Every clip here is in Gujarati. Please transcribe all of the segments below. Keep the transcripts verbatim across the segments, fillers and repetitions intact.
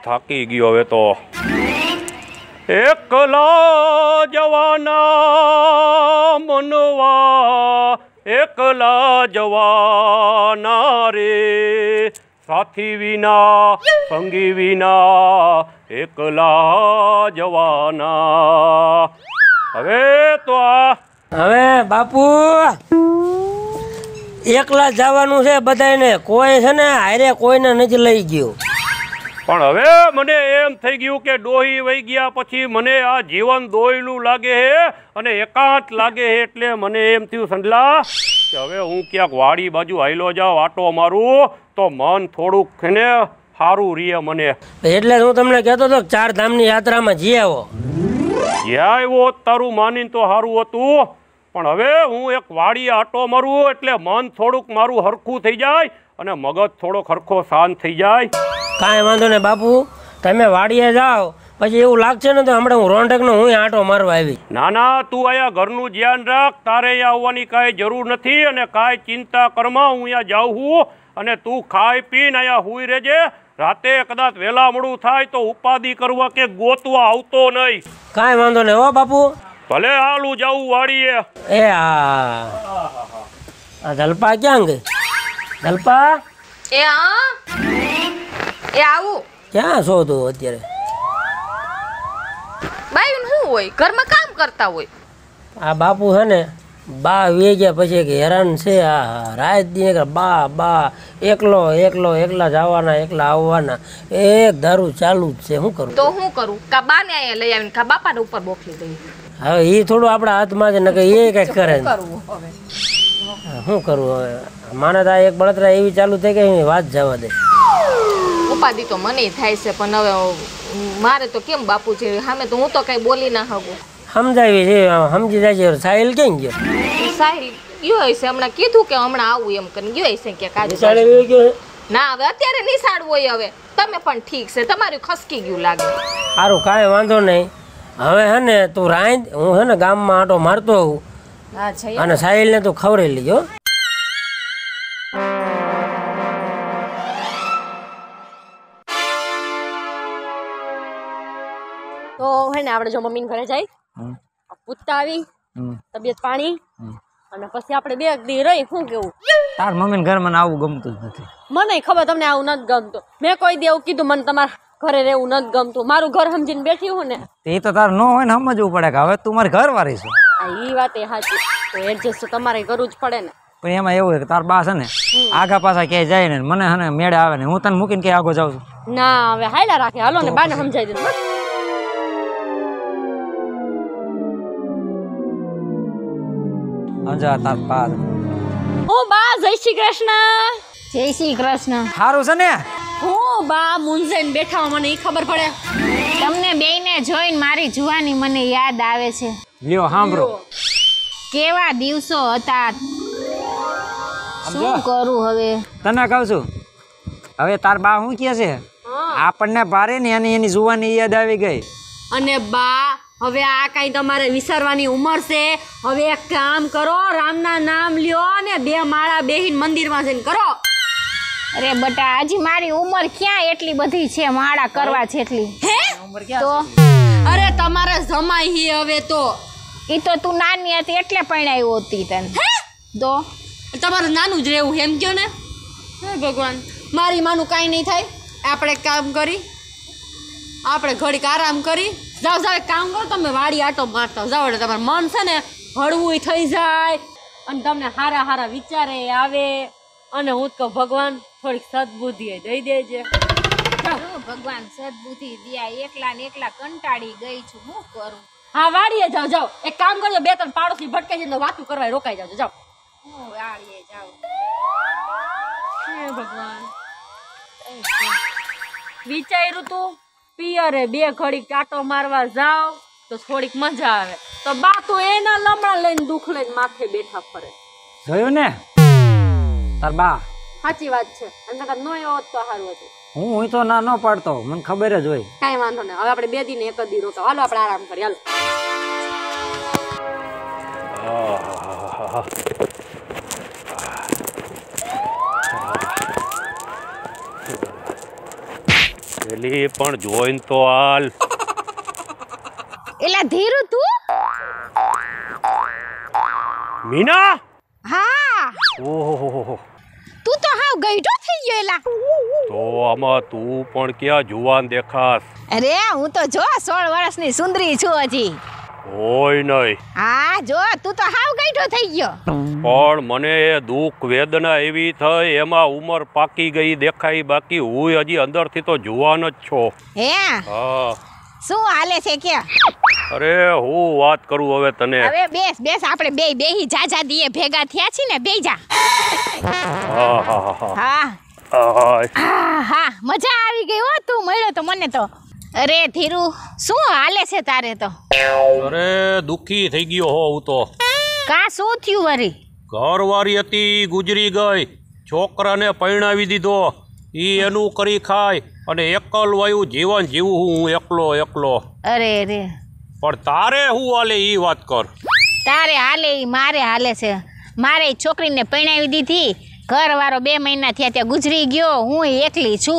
થાકી ગયો હવે તો. એકલા જવાના મનવા એકલા જવાના રે, સાથી વિના સંગી વિના એકલા જવાના. હવે તો આ હવે બાપુ એકલા જવાનું છે બધાને, કોઈ છે ને હારે કોઈને નથી લઈ ગયો. પણ હવે મને એમ થઈ ગયું કે ડોહી વહી ગયા પછી મને આ જીવન દોયલું લાગે હે અને એકાંત લાગે હે, એટલે મને એમ થયું સંડલા કે હવે હું ક્યાંક વાડી બાજુ હાઈલો જાઉં, આટો મારું તો મન થોડુંક ને સારું રહે મને. એટલે હું તમને કહેતો હતો ચાર ધામની યાત્રામાં જઈ આવો. જ્યાં આવ્યો તારું માનીને તો સારું હતું, પણ હવે હું એક વાડી આટો મારું એટલે મન થોડુંક મારું હરખું થઈ જાય અને મગજ થોડોક હરખો શાંત થઈ જાય. કાંઈ વાંધો નહીં બાપુ, તમે વાડીએ જાઓ પછી એવું લાગશે ને તો હમણાં હું રોંઢકનો હું આંટો મારવા આવી. ના ના, તું અહીંયા ઘરનું ધ્યાન રાખ, તારે અહીંયા આવવાની કાંઈ જરૂર નથી અને કાંઈ ચિંતા કરમાં. હું અહીંયા જાઉં છું અને તું ખાઈ પીને અહીંયા હુઈ રહેજે. રાતે કદાચ વહેલા મોડું થાય તો ઉપાધિ કરવા કે ગોતવા આવતો નહીં. કાંઈ વાંધો નહીં હો બાપુ. ભલે હાલું જાવું વાડીએ. એ હા આ જલપા ક્યાં ગઈ? જલપા એ હા એ આવું. ક્યાં છો તું અત્યારે? બાયું શું હોય, ઘરમાં કામ કરતા હોય. આ બાપુ છે ને બા વે ગયા પછી કે હેરાન છે. આ રાત દી બા બા એકલો એકલો એકલા જવાના એકલા આવવાના એક ધારું ચાલુ જ છે. શું કરું તો શું કરું? કા બાને અહીંયા લઈ આવીને કા બાપાને ઉપર બોખલી દઈ. હવે એ થોડું આપણા હાથમાં છે ને કે એ કઈક કરે. શું કરવું હવે? માણસ આ એક બળતરા એવી ચાલુ થઈ ગઈ વાત જવા દે. ઉપાધિ તો મને થાય છે, પણ હવે મારે તો કેમ બાપુ છે સામે તો હું તો કઈ બોલી ના શકું. સમજાવી છે, સમજી જાય છે. સાહિલ ક્યાં ગયો? સાહિલ ગયો હશે, હમણાં કીધું કે હમણાં આવું એમ કરીને ગયો હશે કે કાજુ. ના હવે અત્યારે નિશાળ હોય. હવે તમે પણ ઠીક છે, તમારું ખસકી ગયું લાગે. સારું કાંઈ વાંધો નહીં. હવે હે ને તું રાંધ, હું હે ને ગામમાં આટો મારતો હોઉં અને સાહિલને તું ખવડાવી લીજો. તો હે ને આપણે જો મમ્મીને ઘરે જાય, પૂછતા આવી તબિયત પાણી અને પછી આપણે બે દી રહી. શું કેવું? તાર મમ્મીને ઘર મને આવું ગમતું જ નથી. મને ખબર તમને આવું નથી ગમતું. મેં કોઈ દી એવું કીધું મને તમારા ઘરે રહેવું નથી ગમતું. મારું ઘર સમજીને બેઠી હું ને. એ તો તાર ન હોય ને સમજવું પડે કે હવે તું મારી ઘર વાળી છે. એ વાત એ સાચી, તો એડજસ્ટ તો તમારે કરવું જ પડે ને. પણ એમાં એવું છે કે તાર બા છે ને આગા પાછા ક્યાંય જાય ને મને હે ને મેળે આવે ને હું તને મૂકીને ક્યાંય આગો જાઉં છું. ના હવે હાયલા રાખે, હાલો ને બાને સમજાઈ દે. સમજા તાર બા. હું બા જય શ્રી કૃષ્ણ. જય શ્રી કૃષ્ણ. સારું છે ને? હું બા મુંજાઈને બેઠા મને ઈ ખબર પડે. તમને બેયને જોઈને મારી જુવાની મને યાદ આવે છે. લ્યો સાંભળો. કેવા દિવસો હતા. શું કરું હવે? તને કહું છું હવે તાર બા શું કહે છે આપણને ભારે ને એની એની જુવાની યાદ આવી ગઈ. અને બા હવે આ કઈ તમારે વિસરવાની ઉંમર છે. હવે એક કામ કરો, રામના નામ લ્યો ને બે માળા બેહીન મંદિરમાં જઈને કરો. અરે બટા હજી મારી ઉંમર ક્યાં એટલી બધી છે માળા કરવા જેટલી. હે તો અરે તમારે જમાઈ હી હવે તો. ઈ તો તું નાની હતી એટલે પરણાવી હતી તને. તો તમારું નાનું જ રહેવું એમ કયો ને. હે ભગવાન, મારી માનું કાંઈ નહીં થાય. આપણે કામ કરી, આપણે ઘડીક આરામ કરી જાઓ. જાઓ એક કામ કરો, તમે વાડી આટો મારતા જાઓ એટલે તમારું મન છે ને હળવું થઈ જાય અને તમને હારા હારા વિચારે આવે. અને હું તો ભગવાન થોડીક સદબુદ્ધિ દઈ દેજે. ભગવાન સદબુદ્ધિ દિયા. એકલા ને એકલા કંટાળી ગઈ છું, શું કરું? હા વાડીએ જાઓ. જાઓ એક કામ કરજો, બે ત્રણ પાડોશી ભટકાઈ જાય તો વાતું કરવા રોકાઈ જાવ. જાઓ હું વાડીએ જાઉં. હે ભગવાન, વિચાર્યું તું પિયરે બે ઘડી કાંટો મારવા જાવ તો થોડીક મજા આવે. તો બા તો એના લમણા લઈને દુઃખ લઈને માથે બેઠા ફરે. જોયું ને તાર બા? સાચી વાત છે. અને નકર નો એવો તો સારું હતું. હું હું તો ના ન પાડતો, મને ખબર જ હોય. કાંઈ વાંધો નહીં. હવે આપણે બે દિન એક જ દી રોકાવ. હાલો આપણે આરામ કરીએ. હાલો. એલી પણ જોઈન તો હાલ. એલા ધીરુ તું? મીના. હા. ઓહો, તું તો હાવ ગઈઢો થઈ ગયો એલા. તો આમાં તું પણ ક્યાં જુવાન દેખાસ? અરે હું તો જો સોળ વર્ષની સુંદરી છું હજી. હોય નહીં. હા જો તું તો હાવ ગઈઢો થઈ ગયો. પણ મને એ દુઃખ વેદના એવી થઈ, એમાં ઉંમર પાકી ગઈ દેખાઈ, બાકી હું હજી અંદરથી તો જુવાન જ છો. હે હા. શું હાલે છે કે? અરે હું વાત કરું હવે તને. હવે બેસ બેસ, આપણે બે બેહી જાજા દીએ ભેગા થયા છી ને, બેહી જા. હા હા હા હા હા હા, મજા આવી ગઈ હો તું મળ્યો તો મને તો. અરે ધીરુ શું હાલે છે તારે તો? અરે દુખી થઈ ગયો હો હું તો. કા શું થયું વરી? ઘરવાળી હતી ગુજરી ગઈ, છોકરાને પરણાવી દીધો, ઈ એનું કરી ખાય અને એકલવાયું જીવન જીવું હું એકલો એકલો. અરે રે. પણ તારે શું હાલે ઈ વાત કર. તારે હાલે ઈ મારે હાલે છે. મારે ઈ છોકરીને પરણાવી દીધી, ઘરવાળો બે મહિના થયા ત્યાં ગુજરી ગયો, હું એકલી છું.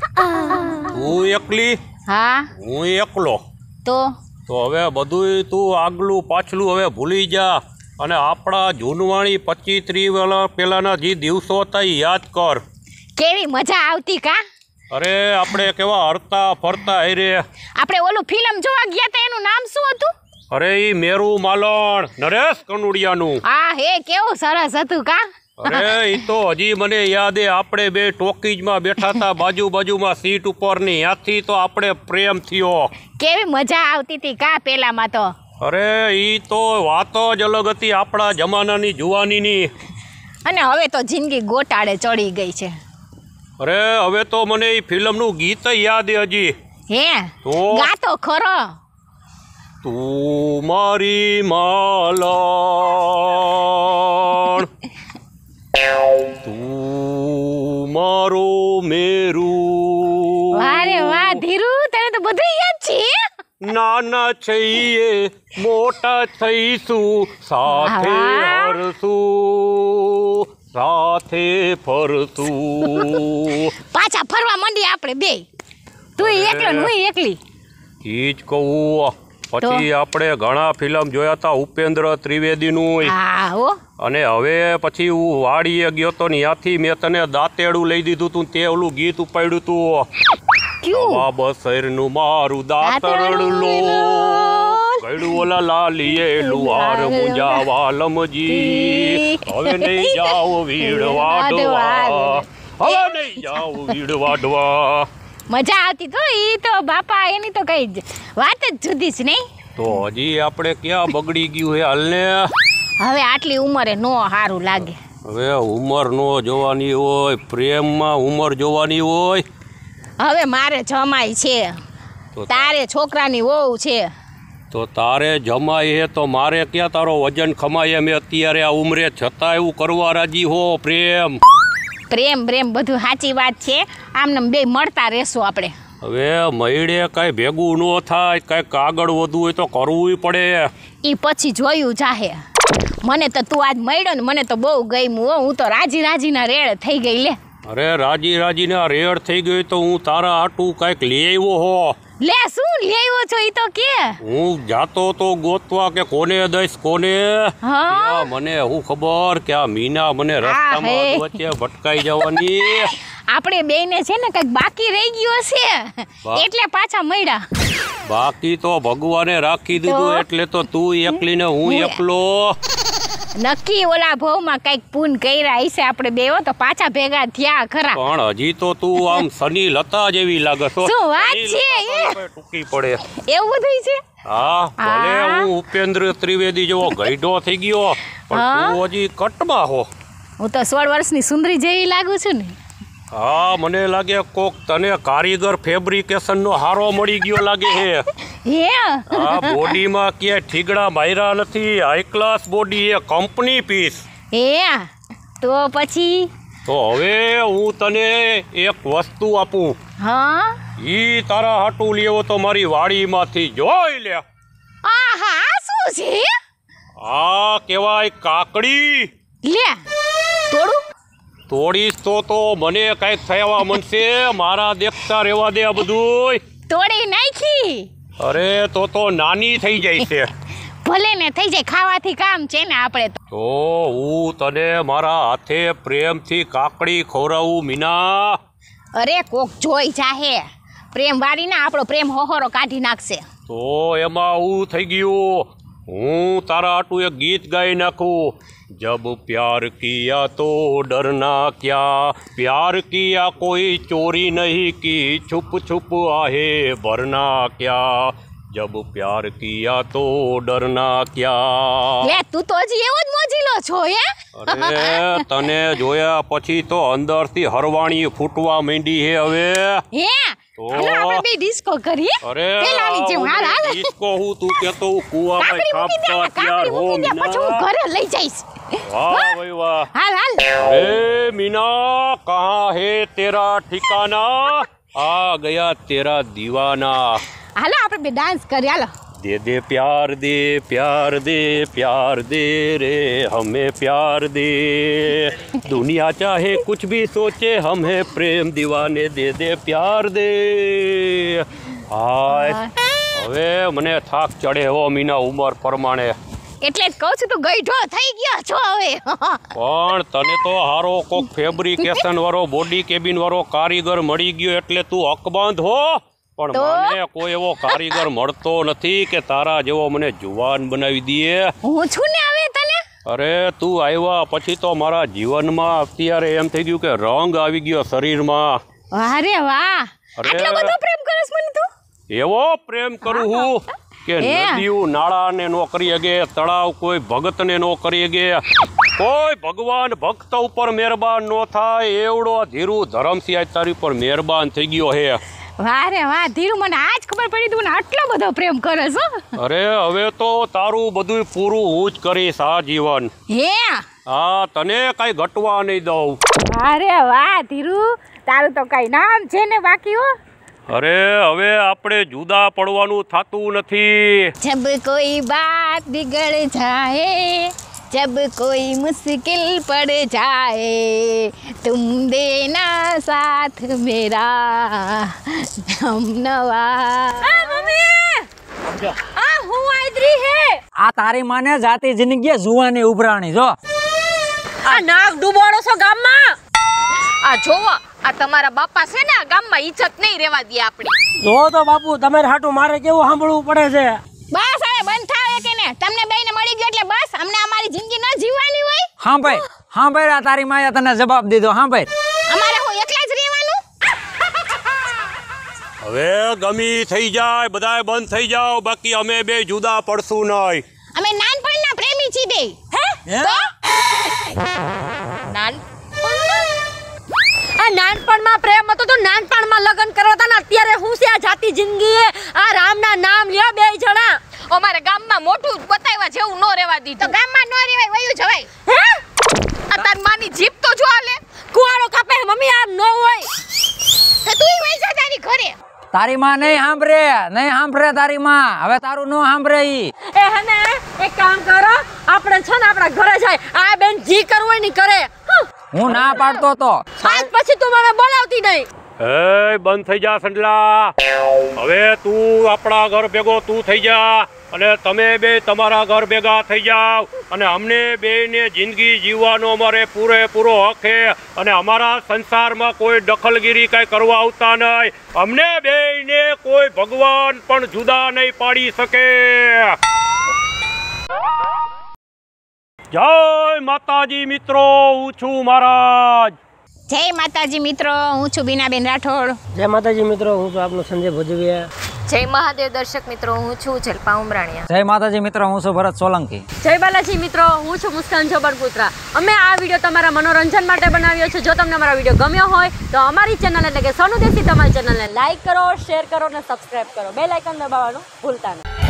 તું એકલી? હા. હું એકલો? તો તો હવે બધુંય તું આગલું પાછલું હવે ભૂલી જા અને આપણા જૂનવાણી પચીસ ત્રીસ વર્ષ પહેલાના જે દિવસો હતા એ યાદ કર. કેવી મજા આવતી કા? અરે આપણે કેવા હરતા ફરતા હરે. આપણે ઓલું ફિલ્મ જોવા ગયા હતા, એનું નામ શું હતું? અરે ઈ મેરુ માલણ, નરેશ કનુડિયાનું. હા હે, કેવું સરસ હતું કા? અરે ઈ તો હજી મને યાદ હે, આપણે બે ટોકીજમાં બેઠા હતા બાજુ બાજુમાં સીટ ઉપરની, ત્યાંથી તો આપણે પ્રેમ થયો. કેવી મજા આવતી હતી કા પેલામાં તો. અરે ઈ તો વાતો જ અલગ હતી આપણા જમાનાની જુવાનીની. અને હવે તો જિંદગી ગોટાળે ચડી ગઈ છે. અરે હવે તો મને ઈ ફિલ્મનું ગીત યાદ હે હજી. હે તો ગાતો ખરો. તું મારી માલણ, તું મારો મેરુ. વારે વાહ ધીરુ, તને તો બધું યાદ છે. નાના છીએ મોટા થઈશું, સાથે હરશું સાથે ફરશું. પાછા ફરવા માંડી આપણે બે, તું એકલો ને હું એકલી. ઈ જ કહું. પછી આપણે ઘણા ફિલ્મ જોયા હતા ઉપેન્દ્ર ત્રિવેદીનું. હા હો. અને હવે પછી હું વાડીએ ગયો તો ને ત્યાંથી મેં તને દાંતેડું લઈ દીધું તું, તે ઓલું ગીત ઉપાડ્યું તું. ક્યું? બસરનું મારું દાંતરડું લો, ગળું ઓલા લાલીએ લુહાર મુંજાવા લમજી. હવે નહીં જાઓ વીડ વાડવા, હવે નહીં જાઓ વીડ વાડવા. મજા આવતી તો ઈ તો બાપા, એની તો કઈ વાત જ જુદી છે નહીં. તો હજી આપણે ક્યાં બગડી ગયું હે હાલને. હવે આટલી ઉંમરે નો સારું લાગે. હવે ઉંમર નો જોવાની હોય, પ્રેમમાં ઉંમર જોવાની હોય. હવે મારે જમાઈ છે, તારે છોકરાની વહુ છે. તો તારે જમાઈ હે તો મારે ક્યાં તારો વજન ખમાય એમ અત્યારે આ ઉંમરે છતાં એવું કરવા રાજી હો. પ્રેમ પ્રેમ પ્રેમ બધું સાચી વાત છે. આમને બે મળતા રહેશું આપણે. હવે મહિડે કાંઈ ભેગું ન થાય, કાંઈક આગળ વધવું હોય તો કરવું પડે. એ પછી જોયું જાહે. મને તો તું આજ મળ્યો ને, મને તો બહુ ગમ્યું હો. હું તો રાજી રાજીના રેડ થઈ ગઈ લે. અરે રાજી રાજીના રેડ થઈ ગઈ તો હું તારા હાટું કાંઈક લઈ આવ્યો હો. લે શું લઈ આવ્યો છો ઈ તો કે? હું જાતો તો ગોતવા કે કોને દઈશ કોને. હા મને હું ખબર કે આ મીના મને રસ્તામાં વચ્ચે ભટકાઈ જવાની. આપણે બેને છે ને કઈક બાકી રહી ગયું હશે એટલે પાછા મળ્યા. બાકી તો ભગવાને રાખી દીધું એટલે તો તું એકલી ને હું એકલો. નક્કી ઓલા ભાવમાં કઈક પૂન કર્યા હશે આપણે બે, તો પાછા ભેગા થયા ખરા. પણ હજી તો તું આમ સની લતા જેવી લાગે છો. શું વાત છે? ટૂંકી પડે એવું બધું છે? હા ભલે હું ઉપેન્દ્ર ત્રિવેદી જેવો ગઈઢો થઈ ગયો પણ તું હજી કટમાં હો. હું તો સોળ વર્ષની સુંદરી જેવી લાગુ છું ને. હા મને લાગે કોક તને કારીગર ફેબ્રિકેશન નો હારો મળી ગયો લાગે હે. હે આ બોડીમાં ક્યાંય ઠીગડા માર્યા નથી, હાઈ ક્લાસ બોડી એ કંપની પીસ. હે તો પછી તો હવે હું તને એક વસ્તુ આપું. હા ઈ તારા હાટું લેવો તો મારી વાડીમાંથી જોઈ લે. આહા શું છે? આ કહેવાય કાકડી. લે તોડું તોડીશ તો તો મને કઈક થયા મનશે. મારા દેખતા રહેવા દે આ બધું. તોડી નાખી. અરે તો તો નાની થઈ જાય છે. ભલે ને થઈ જાય, ખાવાથી કામ છે ને આપણે તો. તો હું તને મારા હાથે પ્રેમથી કાકડી ખવડાવું મીના. અરે કોક જોઈ જાહે, પ્રેમ વાળીને આપણો પ્રેમ હોહોરો કાઢી નાખશે. તો એમાં હું થઈ ગયું, હું તારા આટું એક ગીત ગાઈ નાખું. જબ પ્યાર કિયા તો ડરના ક્યા, પ્યાર કિયા કોઈ ચોરી નહીં કી, છુપ છુપ આહે ભરના ક્યા, જબ પ્યાર કિયા તો ડરના ક્યા. લે તું તો હજી એવો જ મોજીલો છો હે. અરે તને જોયા પછી તો અંદરથી હરવાણી ફૂટવા માંડી હે હવે. હે હાલો આપણે બે ડિસ્કો કરીએ. અરે પેલાની જેમ હાલ હાલ ડિસ્કો હું તું કેતો કુવામાં કાપતા ત્યાર હો મીના. પછી હું ઘરે લઈ જઈશ. વાહ ભાઈ વાહ. હાલ હાલ. અરે મીના કહાં હે તેરા ઠિકાના, આ ગયા તેરા દીવાના. હાલો આપણે બે ડાન્સ કરીએ. હાલો. दे दे प्यार दे प्यार दे प्यार दे रे हमें प्यार दे, दुनिया चाहे कुछ भी सोचे हम है प्रेम दीवाने, दे दे प्यार दे. હાય હવે મને થાક ચડે હો મીના ઉંમર પ્રમાણે. એટલે જ કહું છું તું ગઈઢો થઈ ગયો છો હવે. પણ તને તો હારો કોક ફેબ્રિકેશન વાળો બોડી કેબિન વાળો કારીગર મળી ગયો એટલે તું અકબંધ હો. પણ મને કોઈ એવો કારીગર મળતો નથી કે તારા જેવો મને જુવાન બનાવી દે. હું છું ને હવે તને. અરે તું આવ્યા પછી તો મારા જીવનમાં અત્યારે એમ થઈ ગયું કે રંગ આવી ગયો શરીરમાં. અરે વાહ, આટલો બધો પ્રેમ કરસ મને તું. એવો પ્રેમ કરું હું કે નદીઓ નાળાને નો કરી શકે, તળાવ કોઈ ભગતને નો કરી શકે, કોઈ ભગવાન ભક્ત ઉપર મહેરબાન નો થાય એવડો ધીરુ ધરમસિંહ તારી પર મહેરબાન થઈ ગયો હે. વાહ રે વાહ ધીરુ, મને આજ ખબર પડી તું આટલો બધો પ્રેમ કરસ હો. અરે હવે તો તારું બધું પૂરું હું જ કરીશ આ જીવન. હે હા તને કઈ ઘટવા નહીં દઉં. વાહ રે વાહ ધીરુ, તારું તો કઈ નામ છે ને બાકી હો. અરે હવે આપણે જુદા પડવાનું થતું નથી. જબ કોઈ બાત બિગડ જાય, जब कोई मुश्किल पड़ जाए, तुम देना साथ मेरा हम नवा. मम्मी आ હું આદરી હે. આ તારી માને જાતી જિંદગી જુવાની ઉભરાણી જો. આ નાક ડૂબાડો છો ગામમાં. આ જોવો આ તમારા બાપા છે ને આ ગામમાં ઇજ્જત નહીં રહેવા દે આપણી. જો તો બાપુ તમારે હાટું મારે કેવું સાંભળવું પડે છે. બસ હવે બંધ થાવ કે ને, તમને બેયને મળી ગયો એટલે બસ અમને અમારી જિંદગી ન જીવવાની હોય. હા ભાઈ હા ભાઈ, આ તારી માએ તને જવાબ દીધો. હા ભાઈ અમારે હું એકલા જ રહેવાનું. હવે ગમી થઈ જાય બધાય બંધ થઈ જાવ, બાકી અમે બે જુદા પડશું નહીં. અમે નાનપણના પ્રેમી છીએ બે. હે તો નાન આ નાનપણમાં પ્રેમ હતો તો નાનપણમાં લગ્ન કરવા હતા ને અત્યારે હું છે આ જાતિ જિંદગી. આ રામના નામ લ્યો બે જણા. અમારે ગામમાં મોટું બતાવ્યા જેવું નો રહેવા તો દીધું. ગામમાં ન રહેવાય વયું જવાય. હે આ તાર માની જીપ તો જો આલે. કુવારો કાપે મમ્મી આમ ન હોય. તો તું વઈ જા તારી ઘરે. તારી માં નહીં સાંભળે નહીં સાંભળે તારી માં. હવે તારું ન સાંભળે ઈ. એ હને એક કામ કરો, આપણે છે ને આપણા ઘરે જાય. આ બેન જી કરવું હોય ની કરે. હું ના પાડતો તો. આજ પછી તું મને બોલાવતી નહીં. એ બંધ થઈ જા સંડલા. હવે તું આપણા ઘર ભેગો તું થઈ જા અને તમે બે તમારા ઘર ભેગા થઈ જાવ અને અમને બેને જિંદગી જીવવાનો અમારે પૂરેપૂરો હક છે અને અમારા સંસારમાં કોઈ દખલગીરી કઈ કરવા આવતા નહીં. અમને બેને કોઈ ભગવાન પણ જુદા નહીં પાડી શકે. જય માતાજી મિત્રો, હું છું મહારાજ. જય માતાજી મિત્રો, હું છું બીનાબેન રાઠોડ. જય માતાજી મિત્રો, હું છું આપનો સંજય ભોજવિયા. જય મહાદેવ દર્શક મિત્રો, હું છું જલપા ઉમરાણીયા. જય માતાજી મિત્રો, હું છું ભરત સોલંકી. જય બાલાજી મિત્રો, હું છું મુસ્કાન જોબરપુત્રા. અમે આ વિડીયો તમારા મનોરંજન માટે બનાવ્યો છે. જો તમને અમારો વિડીયો ગમ્યો હોય તો અમારી ચેનલ એટલે કે સોનુ દેશી તમારી ચેનલને લાઈક કરો, શેર કરો અને સબસ્ક્રાઇબ કરો. બેલ આઇકન દબાવવાનું ભૂલતા નહીં.